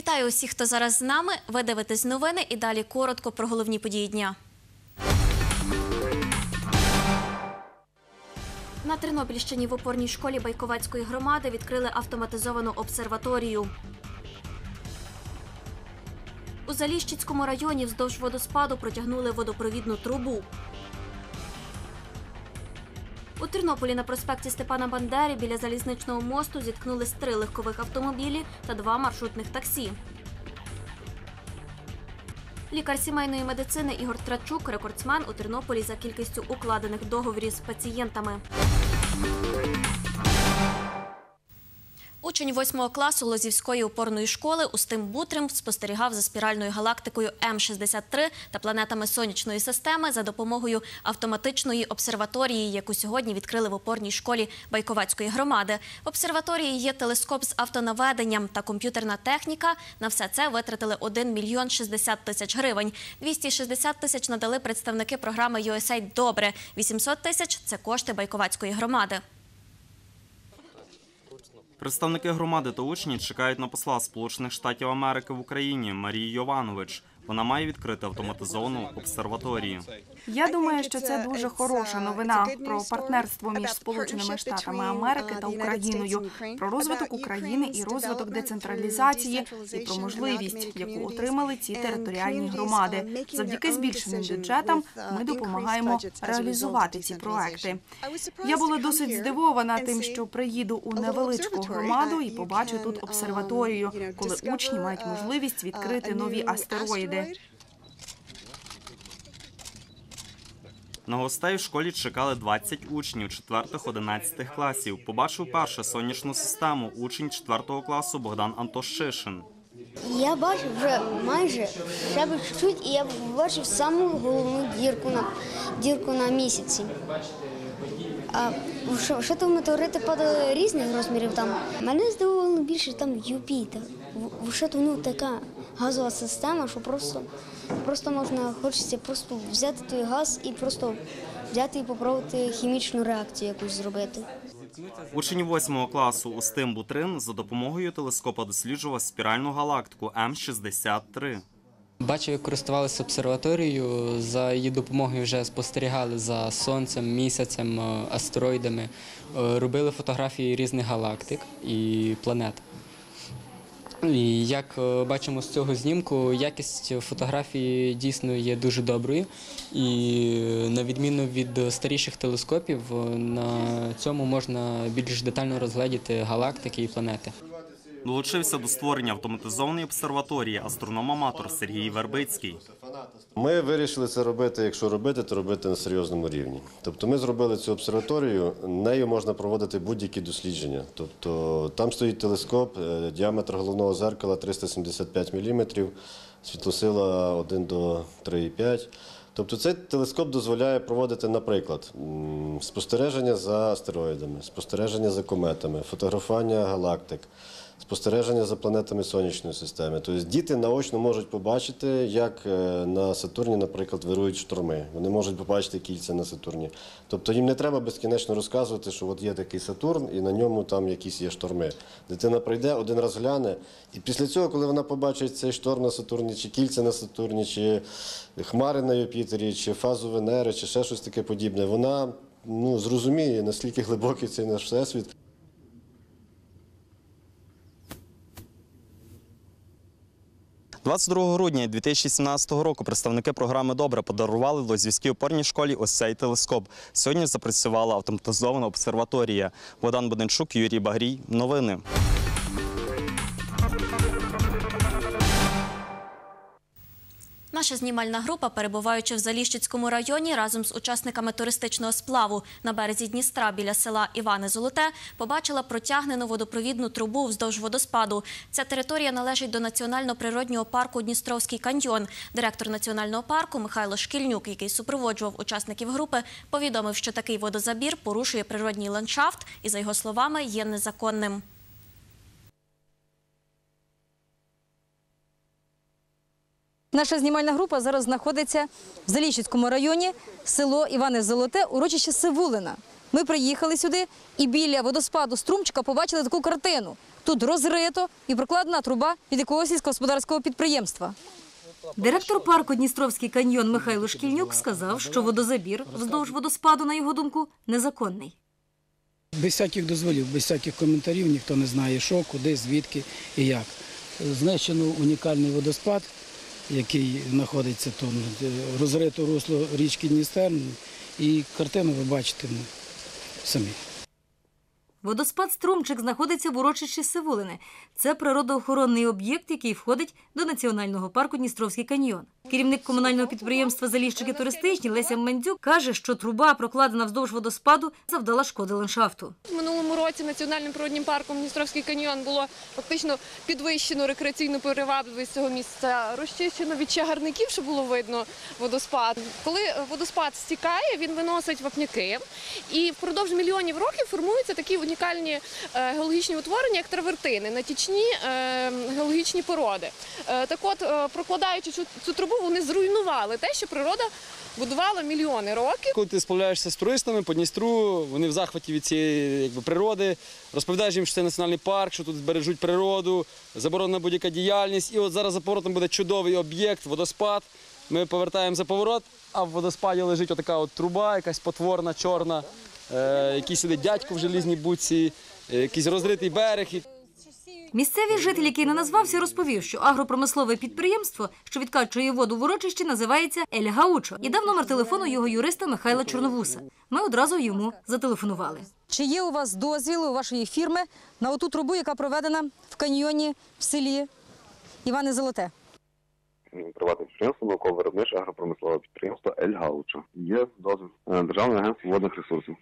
Вітаю усіх, хто зараз з нами. Ви дивитесь новини і далі коротко про головні події дня. На Тернопільщині в опорній школі Байковацької громади відкрили автоматизовану обсерваторію. У Заліщицькому районі вздовж водоспаду протягнули водопровідну трубу. У Тернополі на проспекті Степана Бандери біля залізничного мосту зіткнулись 3 легкових автомобілі та 2 маршрутних таксі. Лікар сімейної медицини Ігор Трачук – рекордсмен у Тернополі за кількістю укладених договорів з пацієнтами. Учень 8 класу Лозівської опорної школи Устим Бутрим спостерігав за спіральною галактикою М-63 та планетами Сонячної системи за допомогою автоматичної обсерваторії, яку сьогодні відкрили в опорній школі Байковацької громади. В обсерваторії є телескоп з автонаведенням та комп'ютерна техніка. На все це витратили 1 мільйон 60 тисяч гривень. 260 тисяч надали представники програми USAID «Добре». 800 тисяч – це кошти Байковацької громади. Представники громади та учні чекають на посла Сполучених Штатів Америки в Україні Марію Йованович. Вона має відкрити автоматизовану обсерваторію. Я думаю, що це дуже хороша новина про партнерство між Сполученими Штатами Америки та Україною, про розвиток України і розвиток децентралізації, і про можливість, яку отримали ці територіальні громади. Завдяки збільшеним бюджетам ми допомагаємо реалізувати ці проекти. Я була досить здивована тим, що приїду у невеличку громаду і побачу тут обсерваторію, коли учні мають можливість відкрити нові астероїди. На гостей в школі чекали 20 учнів 4-11 класів. Побачив перше сонячну систему учень 4 класу Богдан Антошишин. Я бачив вже майже, ще б чуть-чуть, і я бачив саму головну дірку на місяці. Що то метеорити падали різних розмірів там. Мене здивувало більше там Юпітер. Що то така газова система, що просто можна, хочеться просто взяти той газ і просто взяти і попробувати хімічну реакцію якусь зробити. Учень 8 класу Устим Бутрин за допомогою телескопа досліджував спіральну галактику М-63. Бачив, як користувалися обсерваторією, за її допомогою вже спостерігали за Сонцем, місяцем, астероїдами, робили фотографії різних галактик і планет. І як бачимо з цього знімку, якість фотографії дійсно є дуже доброю. І на відміну від старіших телескопів, на цьому можна більш детально розгледіти галактики і планети. Долучився до створення автоматизованої обсерваторії астроном-аматор Сергій Вербицький. Ми вирішили це робити, якщо робити, то робити на серйозному рівні. Тобто ми зробили цю обсерваторію, нею можна проводити будь-які дослідження. Тобто там стоїть телескоп, діаметр головного зеркала 375 мм, світлосила 1 до 3,5. Тобто цей телескоп дозволяє проводити, наприклад, спостереження за астероїдами, спостереження за кометами, фотографування галактик, спостереження за планетами Сонячної системи. Тобто діти наочно можуть побачити, як на Сатурні, наприклад, вирують шторми. Вони можуть побачити кільця на Сатурні. Тобто їм не треба безкінечно розказувати, що от є такий Сатурн і на ньому там якісь є шторми. Дитина прийде, один раз гляне, і після цього, коли вона побачить цей шторм на Сатурні, чи кільця на Сатурні, чи хмари на Юпітері, чи фазу Венери, чи ще щось таке подібне, вона зрозуміє, наскільки глибокий цей наш всесвіт. – 22 грудня 2017 року представники програми «Добре» подарували Лозівській опорній школі ось цей телескоп. Сьогодні запрацювала автоматизована обсерваторія. Богдан Буденчук, Юрій Багрій. Новини. Наша знімальна група, перебуваючи в Заліщицькому районі, разом з учасниками туристичного сплаву на березі Дністра біля села Іване Золоте, побачила протягнену водопровідну трубу вздовж водоспаду. Ця територія належить до Національно-природнього парку Дністровський каньйон. Директор національного парку Михайло Шкільнюк, який супроводжував учасників групи, повідомив, що такий водозабір порушує природній ландшафт і, за його словами, є незаконним. Наша знімальна група зараз знаходиться в Заліщицькому районі, село Іване Золоте, урочище Сивулина. Ми приїхали сюди і біля водоспаду Струмчика побачили таку картину. Тут розрито і прокладена труба від якогось сільськогосподарського підприємства. Директор парку «Дністровський каньйон» Михайло Шкільнюк сказав, що водозабір вздовж водоспаду, на його думку, незаконний. Без всяких дозволів, без всяких коментарів, ніхто не знає, що, куди, звідки і як. Знищено унікальний водоспад, який знаходиться тут, розрито русло річки Дністер, і картину ви бачите самі. Водоспад Струмчик знаходиться в урочищі Сивулине. Це природоохоронний об'єкт, який входить до Національного парку «Дністровський каньйон». Керівник комунального підприємства «Заліщики туристичні» Леся Мендзюк каже, що труба, прокладена вздовж водоспаду, завдала шкоди ландшафту. В минулому році Національним природним парком «Дністровський каньйон» було фактично підвищено рекреаційну привабливість цього місця, розчищено від чагарників, щоб було видно водоспад. Коли водоспад стікає, він виносить вапняки, і впродовж мільйонів років формуються такі унікальні геологічні утворення, як травертини, натічні геологічні породи. Так от, прокладаючи цю трубу, вони зруйнували те, що природа будувала мільйони років. Коли ти справляєшся з туристами по Дністру, вони в захваті від цієї природи, розповідаєш їм, що це національний парк, що тут збережуть природу, заборонена будь-яка діяльність. І от зараз за поворотом буде чудовий об'єкт, водоспад. Ми повертаємо за поворот, а в водоспаді лежить отака от труба, якась потворна, чорна, який сидить дядько в желізній будці, якийсь розритий берег. Місцевий житель, який не назвався, розповів, що агропромислове підприємство, що відкачує воду в урочищі, називається «Ель Гаучо» і дав номер телефону його юриста Михайла Чорновуса. Ми одразу йому зателефонували. Чи є у вас дозвіл у вашої фірми на оту трубу, яка проведена в каньйоні в селі Іване Золоте? Приватне підприємство, науково-виробниче агропромислове підприємство «Ель Гаучо». Є дозвіл Державного агентства водних ресурсів.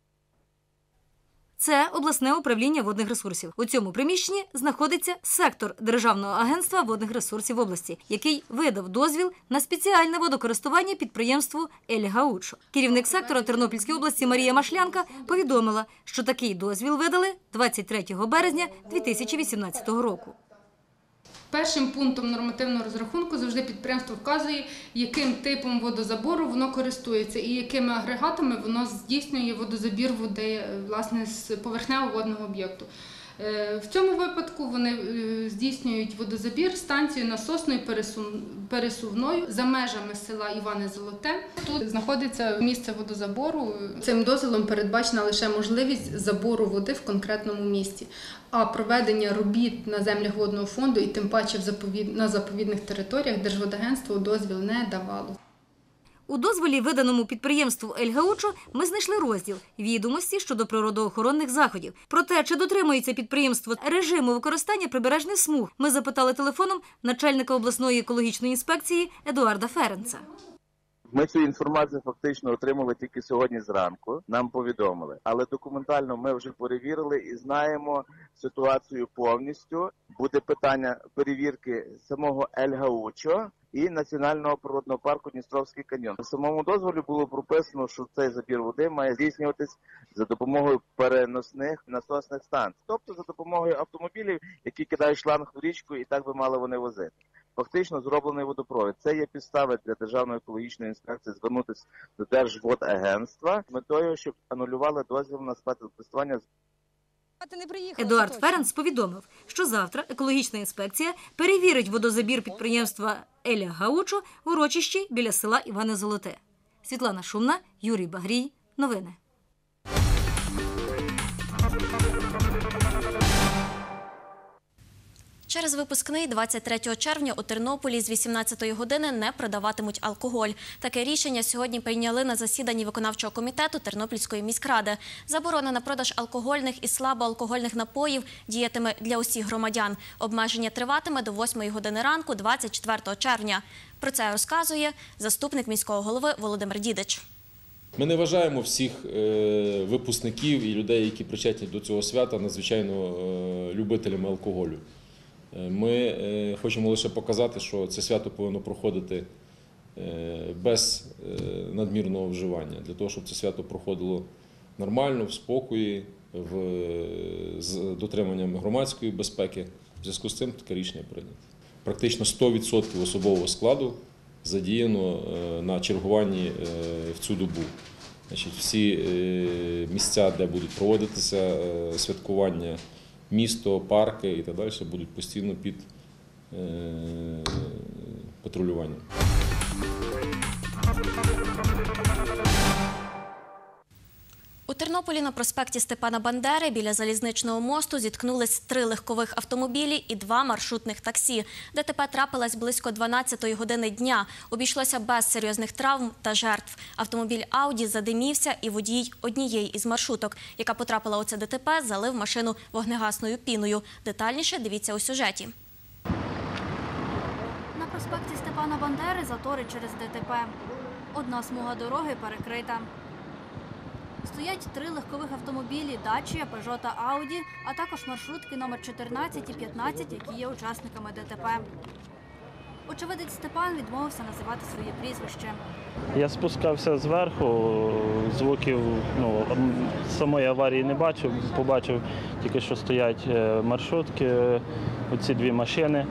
Це обласне управління водних ресурсів. У цьому приміщенні знаходиться сектор Державного агентства водних ресурсів області, який видав дозвіл на спеціальне водокористування підприємству «Ель Гаучо». Керівник сектора Тернопільської області Марія Машлянка повідомила, що такий дозвіл видали 23 березня 2018 року. Першим пунктом нормативного розрахунку завжди підприємство вказує, яким типом водозабору воно користується і якими агрегатами воно здійснює водозабір води, власне, з поверхневого водного об'єкту. В цьому випадку вони здійснюють водозабір станцією насосною пересувною за межами села Іване Золоте. Тут знаходиться місце водозабору. Цим дозволом передбачена лише можливість забору води в конкретному місці, а проведення робіт на землях водного фонду і тим паче на заповідних територіях Держводагентство дозвіл не давало. У дозволі, виданому підприємству «Ель Гаучо», ми знайшли розділ «Відомості щодо природоохоронних заходів». Про те, чи дотримується підприємство режиму використання прибережних смуг, ми запитали телефоном начальника обласної екологічної інспекції Едуарда Ференца. Ми цю інформацію фактично отримали тільки сьогодні зранку, нам повідомили. Але документально ми вже перевірили і знаємо ситуацію повністю. Буде питання перевірки самого «Ель Гаучо» і Національного природного парку «Дністровський каньйон». В самому дозволі було прописано, що цей забір води має здійснюватись за допомогою переносних насосних станцій. Тобто за допомогою автомобілів, які кидають шланг в річку, і так би мали вони возити. Фактично зроблений водопровід. Це є підстави для Державної екологічної інспекції звернутися до Держводагентства з метою, щоб анулювали дозвіл на спецтестування. Едуард Ференц повідомив, що завтра екологічна інспекція перевірить водозабір підприємства «Ель Гаучо» в урочищі біля села Іване Золоте. Світлана Шумна, Юрій Багрій. Новини. Через випускний 23 червня у Тернополі з 18-ї години не продаватимуть алкоголь. Таке рішення сьогодні прийняли на засіданні виконавчого комітету Тернопільської міськради. Заборона на продаж алкогольних і слабоалкогольних напоїв діятиме для усіх громадян. Обмеження триватиме до 8-ї години ранку 24 червня. Про це розказує заступник міського голови Володимир Дідич. Ми не вважаємо всіх випускників і людей, які причетні до цього свята, надзвичайно любителями алкоголю. Ми хочемо лише показати, що це свято повинно проходити без надмірного вживання, для того, щоб це свято проходило нормально, в спокої, з дотриманням громадської безпеки. В зв'язку з цим таке рішення прийнято. Практично 100% особового складу задіяно на чергуванні в цю добу. Значить, всі місця, де будуть проводитися святкування місто, парки і так далі будуть постійно під патрулюванням. У Тернополі на проспекті Степана Бандери біля залізничного мосту зіткнулись 3 легкових автомобілі і 2 маршрутних таксі. ДТП трапилось близько 12-ї години дня. Обійшлося без серйозних травм та жертв. Автомобіль «Ауді» задимівся і водій однієї із маршруток, яка потрапила у це ДТП, залив машину вогнегасною піною. Детальніше дивіться у сюжеті. На проспекті Степана Бандери затори через ДТП. Одна смуга дороги перекрита. Стоять 3 легкових автомобілі «Дачія», «Пежо» та «Ауді», а також маршрутки номер 14 і 15, які є учасниками ДТП. Очевидець Степан відмовився називати своє прізвище. Я спускався зверху, звуків самої аварії не бачив, побачив тільки, що стоять маршрутки, оці 2 машини.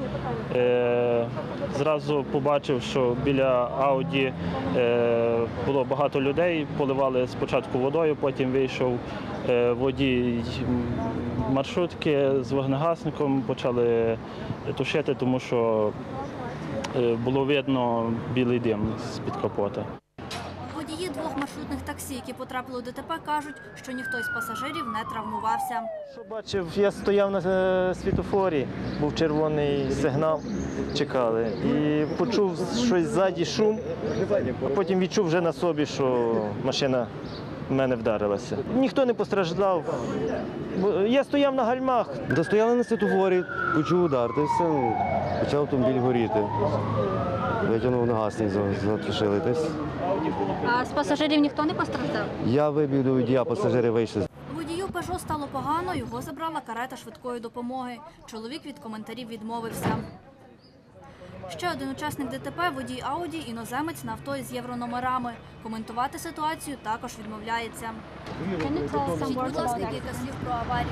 Зразу побачив, що біля «Ауді» було багато людей, поливали спочатку водою, потім вийшов водій маршрутки з вогнегасником, почали тушити, тому що було видно білий дим з-під капота. Водії 2 маршрутних таксі, які потрапили у ДТП, кажуть, що ніхто із пасажирів не травмувався. Що бачив, я стояв на світлофорі, був червоний сигнал, чекали. І почув щось ззаді шум, а потім відчув вже на собі, що машина в мене вдарилася. Ніхто не постраждав. Я стояв на гальмах. Достояли на світлофорі, почув удар, та все, почав автомобіль горіти. Витягнув нагасник, затушили десь. А з пасажирів ніхто не постраждав? Я вибіг до водія, пасажири вийшли. Водію «Пежо» стало погано, його забрала карета швидкої допомоги. Чоловік від коментарів відмовився. Ще один учасник ДТП – водій «Ауді», іноземець на авто із єврономерами. Коментувати ситуацію також відмовляється. Скажіть, будь ласка, кілька слів про аварію.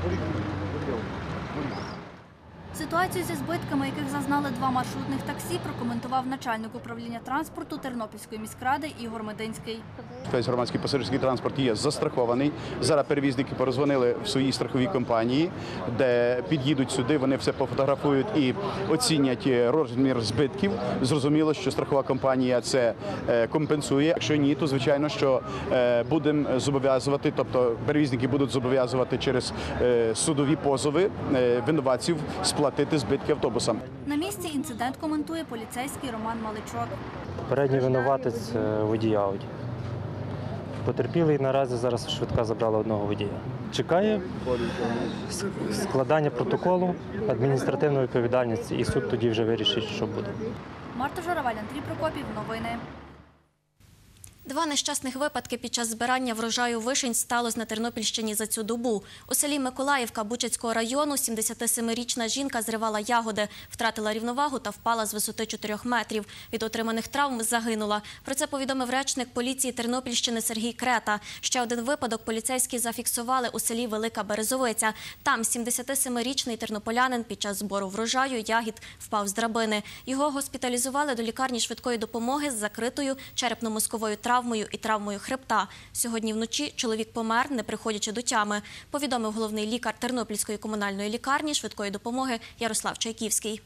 Ситуацію зі збитками, яких зазнали 2 маршрутних таксі, прокоментував начальник управління транспорту Тернопільської міськради Ігор Мединський. Весь громадський пасажирський транспорт є застрахований. Зараз перевізники перезвонили в свої страхові компанії, де під'їдуть сюди, вони все пофотографують і оцінять розмір збитків. Зрозуміло, що страхова компанія це компенсує. Якщо ні, то звичайно, що будемо зобов'язувати, тобто перевізники будуть зобов'язувати через судові позови винуватців сплатити збитки автобусам. На місці інцидент коментує поліцейський Роман Маличок. Передній винуватець водій «Ауді». Потерпілий наразі зараз швидка забрала одного водія. Чекає складання протоколу, адміністративної відповідальності, і суд тоді вже вирішить, що буде. Марта Журавель, Андрій Прокопів. Новини. 2 нещасних випадки під час збирання врожаю вишень сталося на Тернопільщині за цю добу. У селі Миколаївка Бучацького району 77-річна жінка зривала ягоди, втратила рівновагу та впала з висоти 4 метрів. Від отриманих травм загинула. Про це повідомив речник поліції Тернопільщини Сергій Крета. Ще один випадок поліцейські зафіксували у селі Велика Березовиця. Там 77-річний тернополянин під час збору врожаю ягід впав з драбини. Його госпіталізували до лікарні швидкої допомоги з закритою черепно-мозковою травмою і травмою хребта. Сьогодні вночі чоловік помер, не приходячи до тями, повідомив головний лікар Тернопільської комунальної лікарні швидкої допомоги Ярослав Чайківський.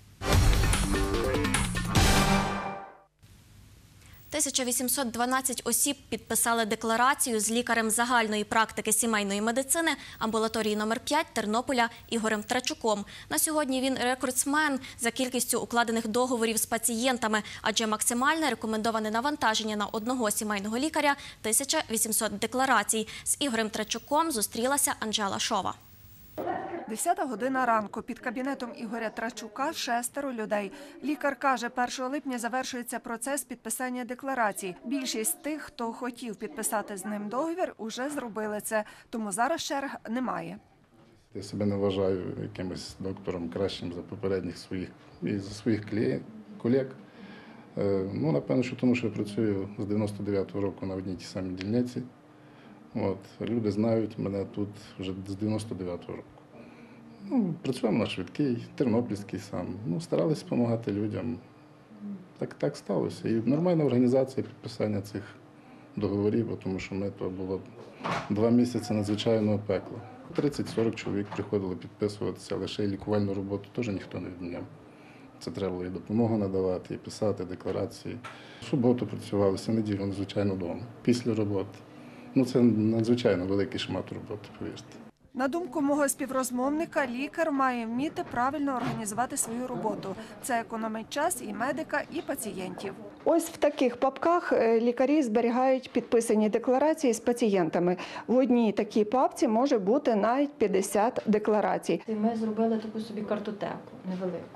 1812 осіб підписали декларацію з лікарем загальної практики сімейної медицини амбулаторії номер 5 Тернополя Ігорем Трачуком. На сьогодні він рекордсмен за кількістю укладених договорів з пацієнтами, адже максимальне рекомендоване навантаження на одного сімейного лікаря – 1800 декларацій. З Ігорем Трачуком зустрілася Анжела Шова. 10 година ранку. Під кабінетом Ігоря Трачука 6 людей. Лікар каже, 1 липня завершується процес підписання декларацій. Більшість тих, хто хотів підписати з ним договір, уже зробили це. Тому зараз черг немає. Я себе не вважаю якимось доктором кращим за попередніх своїх і за своїх колег. Напевно, що тому, що я працюю з 99-го року на одній тій самій дільниці. Люди знають мене тут вже з 99-го року. Працюємо на швидкий, тернопільський сам. Старалися допомагати людям. Так сталося. І нормальна організація підписання цих договорів, тому що то було 2 місяці надзвичайного пекла. 30-40 чоловік приходили підписуватися, лише і лікувальну роботу теж ніхто не відміняв. Це треба було і допомогу надавати, і писати декларації. В суботу працювалися, неділю, звичайно, вдома, після роботи. Це надзвичайно великий шмат роботи, повірте. На думку мого співрозмовника, лікар має вміти правильно організувати свою роботу. Це економить час і медика, і пацієнтів. Ось в таких папках лікарі зберігають підписані декларації з пацієнтами. В одній такій папці може бути навіть 50 декларацій. Ми зробили таку собі картотеку невелику.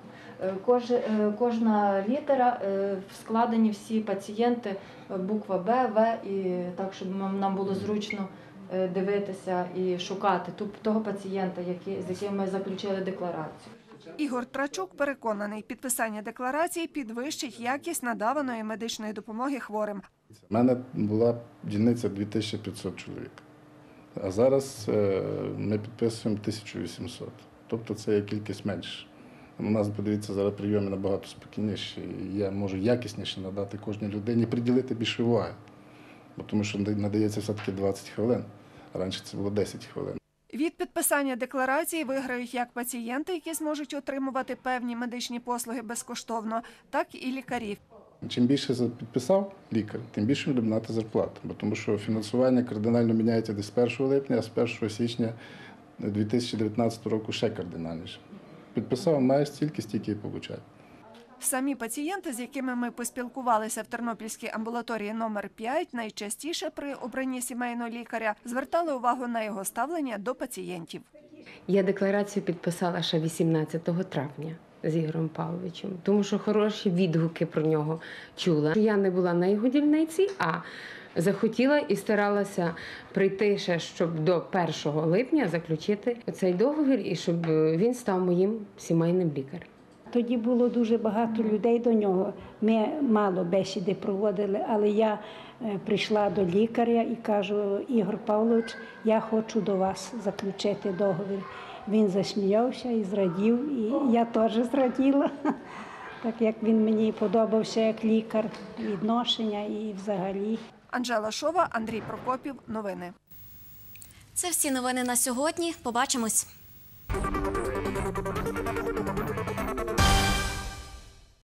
Кожна літера, складені всі пацієнти, буква Б, В, і так, щоб нам було зручно дивитися і шукати того пацієнта, з яким ми заключили декларацію. Ігор Трачук переконаний, підписання декларацій підвищить якість надаваної медичної допомоги хворим. У мене була дільниця 2500 чоловік, а зараз ми підписуємо 1800. Тобто це є кількість менше. У нас, подивіться, зараз прийоми набагато спокійніші. Я можу якісніше надати кожній людині, приділити більше уваги. Тому що надається все-таки 20 хвилин, а раніше це було 10 хвилин. Від підписання декларації виграють як пацієнти, які зможуть отримувати певні медичні послуги безкоштовно, так і лікарі. Чим більше підписав лікар, тим більше буде мати зарплату. Тому що фінансування кардинально міняється десь з 1 липня, а з 1 січня 2019 року ще кардинальніше. Підписав, має стільки і получає. Самі пацієнти, з якими ми поспілкувалися в Тернопільській амбулаторії номер 5, найчастіше при обранні сімейного лікаря звертали увагу на його ставлення до пацієнтів. Я декларацію підписала ще 18 травня з Ігорем Павловичем, тому що хороші відгуки про нього чула. Я не була на його дільниці, а захотіла і старалася прийти ще, щоб до 1 липня заключити цей договір і щоб він став моїм сімейним лікарем. Тоді було дуже багато людей до нього. Ми мало бесіди проводили, але я прийшла до лікаря і кажу: Ігор Павлович, я хочу до вас заключити договір. Він засміявся і зрадів, і я теж зраділа, так як він мені подобався як лікар, відношення і взагалі. Анжела Шова, Андрій Прокопів. Новини. Це всі новини на сьогодні. Побачимось.